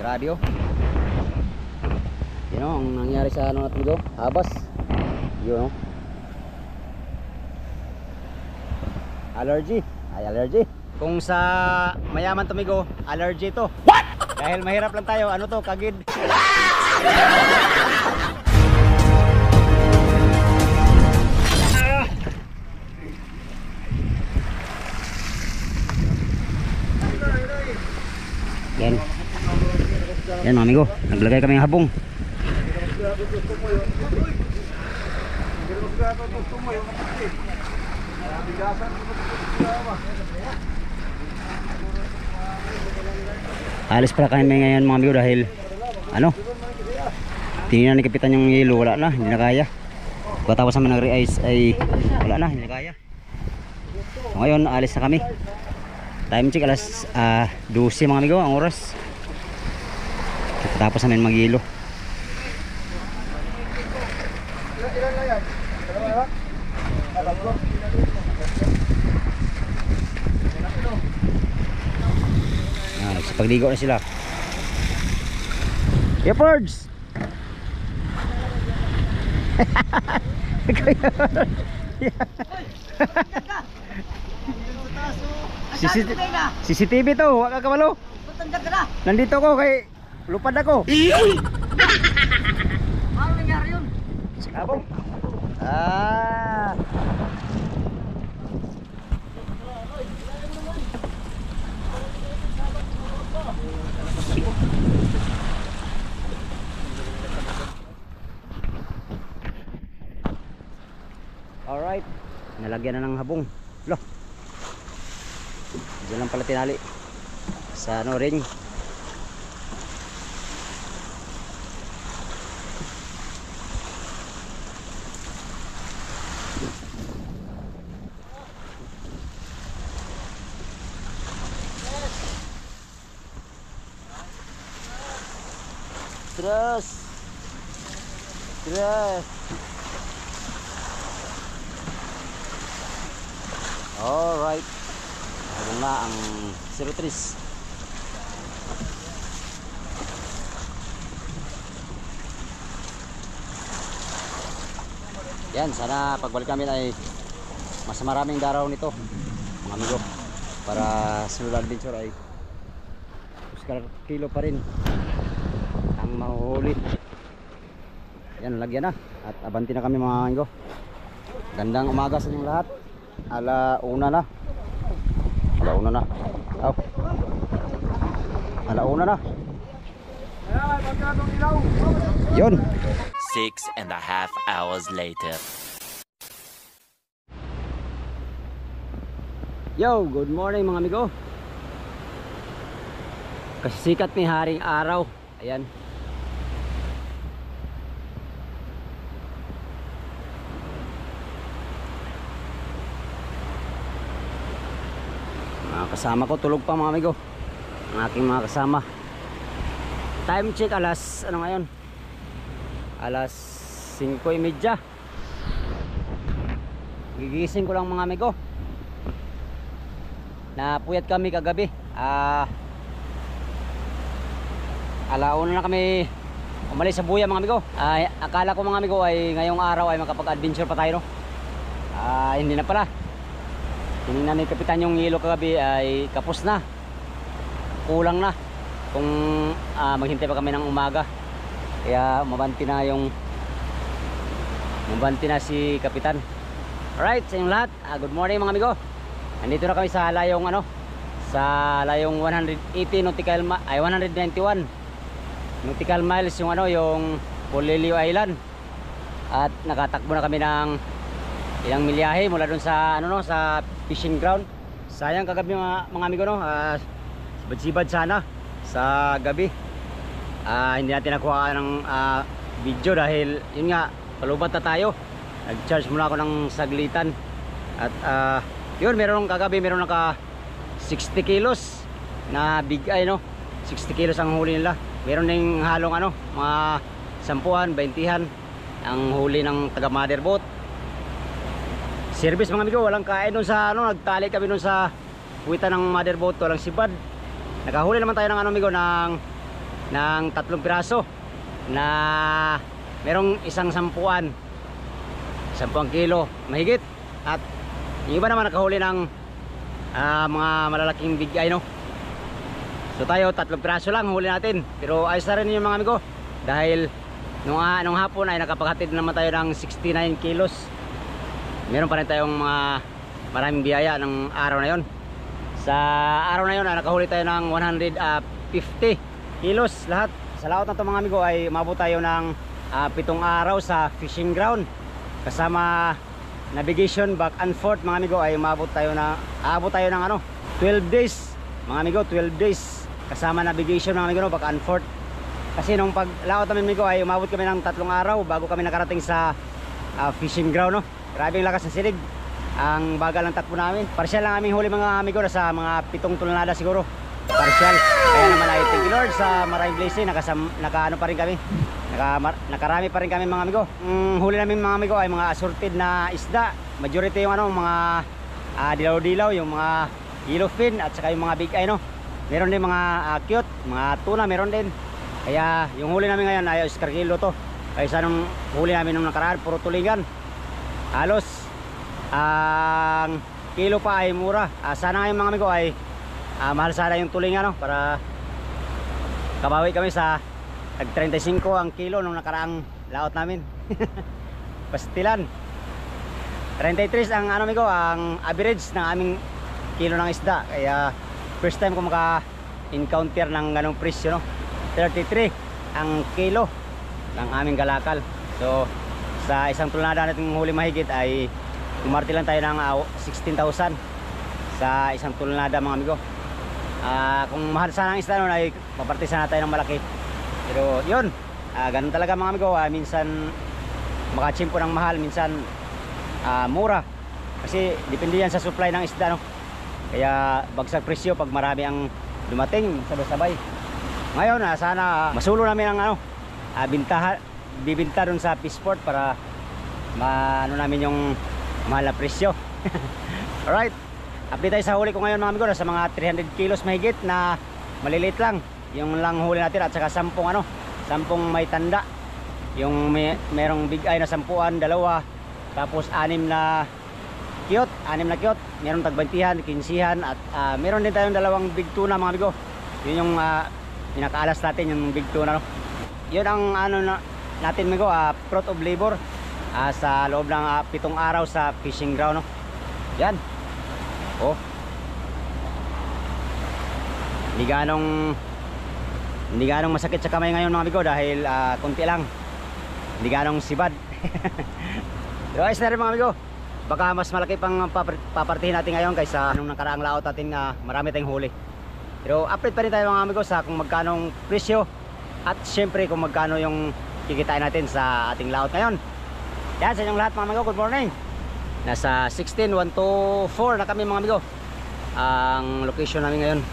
Grabe oh. Yun oh, ang nangyari sa ano natin amigo, habas. Yun oh. Allergy. Ay, allergy. Kung sa mayaman to amigo, allergy to. What? Dahil mahirap lang tayo, ano to, kagid. Yan. Yan mga amigo, naglagay kami ng habong. Alis pala kami ngayon mga amigo dahil ano, tingnan ni kapitan yung yelo, wala na, hindi na kaya. Pagkatapos naman ng re-ice ay wala na, hindi na kaya. So, ngayon alis na kami. Time check alas 12 mga amigo ang oras. Tapos namin mag-yelo. Pagligo na sila. Yepards. CCTV to, wag ka kabalo. Nandito ko kay lupad ako. Ano nangyari yun? Abong. Ah. Alright, nalagyan na ng habong. Loh, diyan lang pala tinali sa ano ring. Terus alright, habong na ang 03. Yan, sana pagbalik namin ay mas maraming daraw nito mga amigo, para sunod adventure ay Oscar kilo pa rin ang mahuhuli. Yan, lagyan na at abanti na kami mga amigo. Gandang umaga sa inyong lahat. Alauna na. Oh. Alauna na. Yun. 6.5 hours later. Yo, good morning mga amigo. Kasi sikat ni haring araw. Ayan. Kasama ko tulog pa mga amigo, ang aking mga kasama. Time check alas ano ngayon, alas 5:30. Gigising ko lang mga amigo. Napuyat kami kagabi. Alauna na kami umalis sa buya mga amigo. Akala ko mga amigo ay ngayong araw ay makapag-adventure pa tayo, no? Hindi na pala. Tinignan ni kapitan yung yelo kagabi ay kapos na, kulang na kung maghintay pa kami ng umaga. Kaya mabanti na si kapitan. Alright, sa inyong lahat, good morning mga amigo. Nandito na kami sa layong sa layong 180 nautical 191 nautical miles yung yung Polilio Island. At nakatakbo na kami ng ilang milyahe mula dun sa sa fishing ground. Sayang kagabi mga amigo, no, sibad-sibad sana sa gabi. Hindi natin nakuha ng video dahil yun nga, palubat na tayo. Nag-charge muna ako ng saglitan. At yun, kagabi meron naka 60 kilos na big eye, no. 60 kilos ang huli nila. Meron ding halong mga 10, 20 ang huli ng taga motherboat. Service mga amigo, walang kain doon sa nagtali kami doon sa puwitan ng motherboat, walang sibad. Nakahuli naman tayo ng amigo ng ng 3 piraso na merong isang 10 kilo mahigit, at yung iba naman nakahuli ng mga malalaking bigay, no. So tayo 3 piraso lang huli natin, pero ayos na rin yung mga amigo, dahil nung hapon ay nakapaghatid naman tayo ng 69 kilos. Meron pa rin tayong mga maraming biyaya ng araw na yon. Sa araw na yon nakahuli tayo ng 150 kilos lahat. Sa laot na to mga amigo ay umabot tayo ng 7 araw sa fishing ground, kasama navigation back and forth mga amigo. Ay umabot tayo ng 12 days mga amigo, 12 days kasama navigation mga amigo, no, back and forth. Kasi nung paglaot namin amigo ay umabot kami ng 3 araw bago kami nakarating sa fishing ground, no. Grabe ang lakas ng silig, ang bagal ng takbo namin. Partial lang aming huli mga amigo, sa mga 7 tonelada siguro, partial. Kaya naman ay thank you Lord sa maraming blessing, nakaano pa rin kami, nakarami pa rin kami mga amigo. Huli namin mga amigo ay mga assorted na isda, majority yung mga dilaw-dilaw, yung mga yellowfin at saka yung mga big eye, no. Meron din mga cute, mga tuna meron din. Kaya yung huli namin ngayon ay Oscar kilo to. Kaysa nung huli namin nung nakaraan puro tulingan, halos ang kilo pa ay mura. Sana ngayon mga amigo ay mahal sana yung tulingan, no, para kabawi kami sa tag 35 ang kilo nung nakaraang laot namin. Pastilan 33 ang amigo, ang average ng aming kilo ng isda. Kaya first time ko maka-encounter ng ganong presyo, no. 33 ang kilo ng aming galakal. So sa isang tonelada natin huli mahigit ay umarte lang tayo ng 16,000 sa isang tonelada mga amigo. Kung mahal sana ang isda nun ay maparte sana tayo ng malaki. Pero yun, ganun talaga mga amigo. Minsan makachimpo ng mahal, minsan mura. Kasi depende yan sa supply ng isda, no. Kaya bagsak presyo pag marami ang dumating sabay-sabay. Ngayon sana masulo namin ang bibinta dun sa Peaceport para maano namin yung mahal na presyo. Alright, update tayo sa huli ko ngayon mga amigo, sa mga 300 kilos mahigit na maliliit lang yung lang huli natin, at saka 10 may tanda. Yung merong big eye na 10, dalawa, tapos 6 na cute, meron tag 20, 15, at meron din tayong dalawang big tuna mga amigo. Yun yung pinakaalas natin, yung big tuna, no. Yun ang natin amigo, fruit of labor sa loob ng 7 araw sa fishing ground, no. Yan, oh, hindi ganong masakit sa kamay ngayon mga amigo, dahil konti lang, hindi ganong sibad. Pero ayos na rin mga amigo, baka mas malaki pang papartihin natin ngayon kaysa nung nakaraang laot natin na marami tayong huli. Pero update pa rin tayo mga amigo sa kung magkanong presyo, at syempre kung magkano yung kikitain natin sa ating laot ngayon. Yan sa inyong lahat mga amigo, good morning. Nasa 16,124 na kami mga amigo, ang location namin ngayon.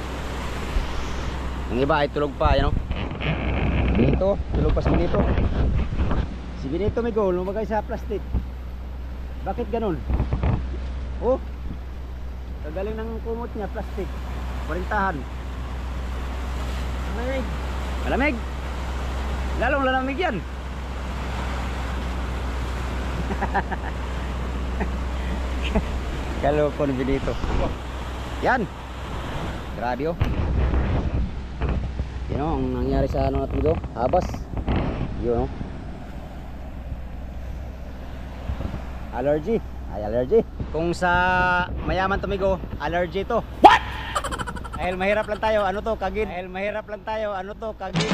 Yung iba ay tulog pa, yan o. Dito, tulog pa si Benito. Si Benito amigo, lumagay sa plastic. Bakit ganun? Oh, kagaling ng kumot niya, plastic. Parintahan. Malamig. Malamig. Lalong lalamig yan. Kalokon Benito. Yan. Grabe oh. Yan o, ang nangyari sa natin ito. Habas. Yun o. Allergy. Ay, allergy. Kung sa mayaman tumigo, allergy to. What? Dahil mahirap lang tayo, ano to, kagin. Dahil mahirap lang tayo, ano to, kagin.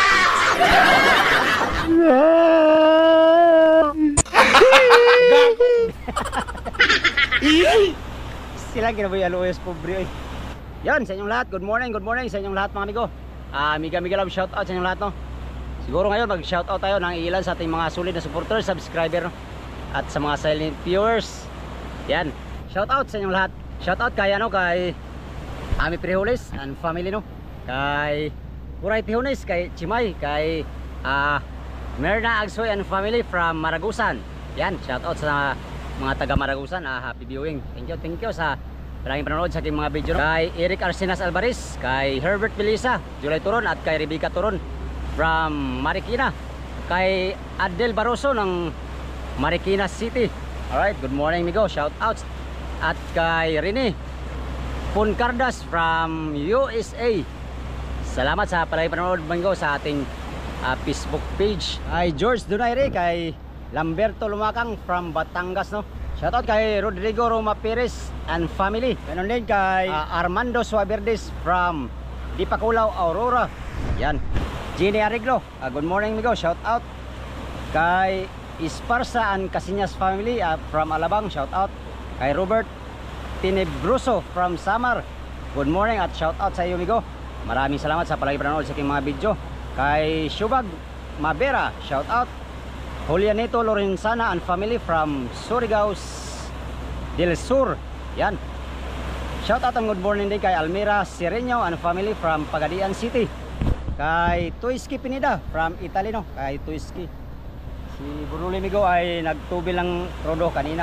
Sila kinaboy aloes pobre. Yan, sa inyong lahat, good morning sa inyong lahat mga amigo. Miga love, shout out sa inyong lahat, no. Siguro ngayon mag shout out tayo ng ilan sa ating mga solid na supporters, subscriber, no? At sa mga silent viewers. Yan, shout out sa inyong lahat. Shout out kay kay Ami Prihulis and family, no. Kay Kuray Tihunis, kay Chimay, kay Merna Agsoy and family from Maragusan. Yan, shout out sa mga taga Maragusan. Happy viewing. Thank you sa palaging panonood sa aking mga video. Kay Eric Arsenas Alvarez, kay Herbert Belisa, July Turon, at kay Rebecca Turon from Marikina. Kay Adel Barroso ng Marikina City. Alright, good morning migo, shout outs. At kay Rene Puncardas from USA. Salamat sa palaging panonood migo sa ating Facebook page. Kay George Donaire, kay Lamberto Lumakang from Batangas, no? Shoutout kay Rodrigo Roma Perez and family. Ganon din kay Armando Suaverdes from Dipaculaw, Aurora. Yan. Jenny Arreglo, good morning migo, shoutout. Kay Esparza and Casinas family from Alabang, shoutout. Kay Robert Tinebruso from Samar, good morning at shoutout sa iyo migo. Maraming salamat sa palagi panonood sa aking mga video. Kay Shubag Mabera, shoutout. Julianito Lorenzana and family from Surigao del Sur. Yan. Shoutout and good morning din kay Almira Sireño and family from Pagadian City. Kay Tuiski Pineda from Italy, no? Kay Tuiski. Si Brunoli migo ay nagtubil ng rodo kanina.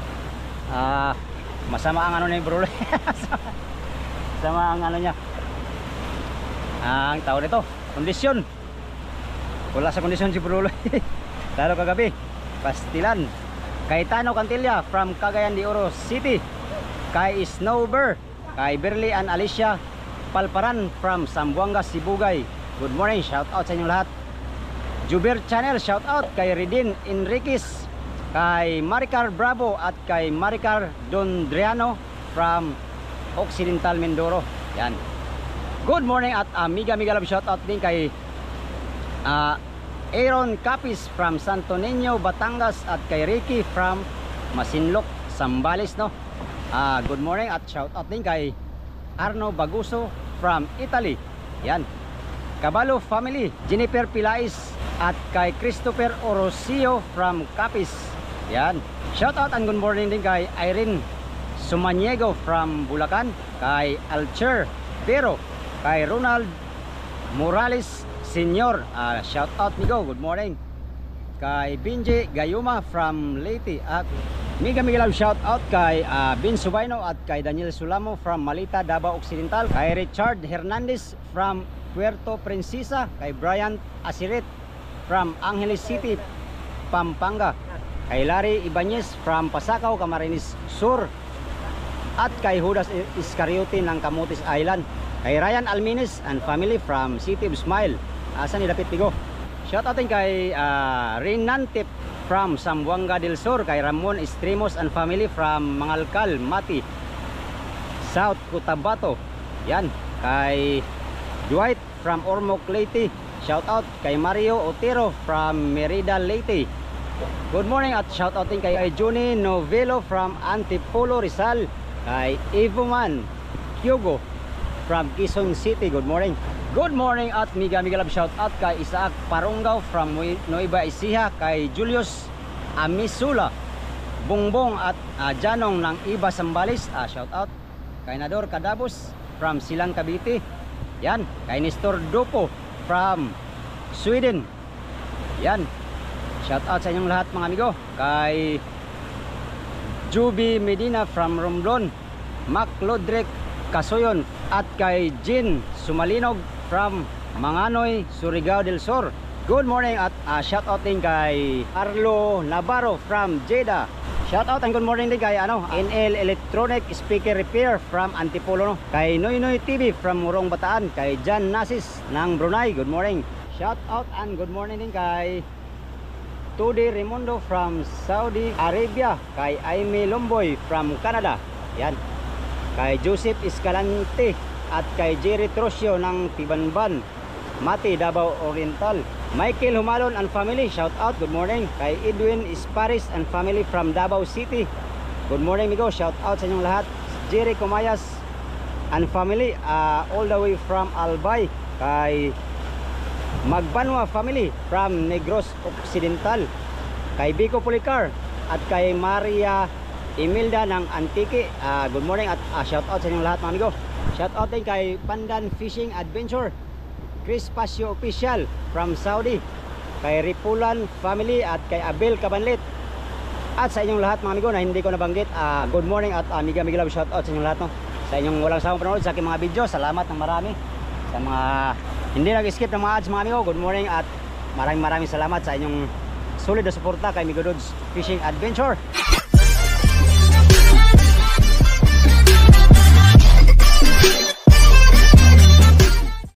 Masama ang ano ni Brunoli. Masama ang ano niya. Ang tao nito, kondisyon. Wala sa kondisyon si Brunoli. Lalo kagabi, pastilan. Kay Tano Cantilla from Cagayan de Oro City. Kay Snowber, kay Berly and Alicia Palparan from Zamboanga, Sibugay. Good morning, shout out sa inyong lahat. Juber Channel, shout out kay Redin Enriquez, kay Maricar Bravo at kay Maricar Dondriano from Occidental Mindoro. Yan. Good morning at amiga love, shout out din kay Aaron Capis from Santo Niño, Batangas, at kay Ricky from Masinloc, Zambales, no? Good morning at shout out din kay Arno Baguso from Italy. Yan. Caballo family, Jennifer Pilais at kay Christopher Orosio from Capis. Yan. Shout out and good morning din kay Irene Sumaniego from Bulacan, kay Alcher Pero, kay Ronald Morales Senior, shout out migo, good morning. Kay Binji Gayuma from Leyte, at miga love shout out kay Bin Subayno at kay Daniel Sulamo from Malita, Davao Occidental. Kay Richard Hernandez from Puerto Princesa, kay Brian Asiret from Angeles City, Pampanga. Kay Larry Ibanez from Pasakaw, Camarines Sur, at kay Judas Iscariote ng Camotes Island. Kay Ryan Almines and family from City of Smile. Asa ni Dapit Tigo. Shout out din kay Renantip from Zamboanga del Sur, kay Ramon Estremos and family from Mangalcal, Mati, South Cotabato. Yan. Kay Dwight from Ormoc, Leyte. Shout out kay Mario Otero from Merida, Leyte. Good morning at shout out din kay Johnny Novelo from Antipolo, Rizal. Kay Evoman Kyogo from Quezon City, good morning. Good morning at miga love, shout out kay Isaac Parunggaw from Nueva Ecija, kay Julius Amisula Bongbong at Janong ng Iba Sambales, shout out. Kay Nador Kadabos from Silang, Cavite. Yan. Kay Nestor Dopo from Sweden. Yan. Shout out sa inyong lahat mga amigo. Kay Juby Medina from Romblon, Mac Lodrek Kasoyon, at kay Jean Sumalinog from Manganoy, Surigao del Sur. Good morning at shout out din kay Arlo Navarro from Jeddah. Shout out and good morning din kay NL Electronic Speaker Repair from Antipolo, no? Kay Noy Noy TV from Murong Bataan, kay Jan Nasis ng Brunei, good morning. Shout out and good morning din kay Tudi Raimundo from Saudi Arabia, kay Aimee Lomboy from Canada. Yan. Kay Joseph Escalante at kay Jerry Trosio ng Tibanban, Mati, Davao Oriental. Michael Humalon and family, shout out, good morning. Kay Edwin Isparis and family from Davao City, good morning migo, shout out sa inyong lahat. Jerry Comayas and family all the way from Albay. Kay Magbanwa family from Negros Occidental. Kay Biko Policar at kay Maria Imelda ng Antique, good morning at shout out sa inyong lahat mga amigo. Shout out din kay Pandan Fishing Adventure, Chris Pasio Official from Saudi. Kay Ripulan family at kay Abel Cabanlet At sa inyong lahat mga amigo na hindi ko nabanggit, good morning at amiga love shout out sa inyong lahat, no? Sa inyong walang sawang panonood sa aking mga video. Salamat ng marami sa mga hindi nag-skip ng mga ads mga amigo. Good morning at maraming salamat sa inyong solid na suporta kay Migo Dudes Fishing Adventure.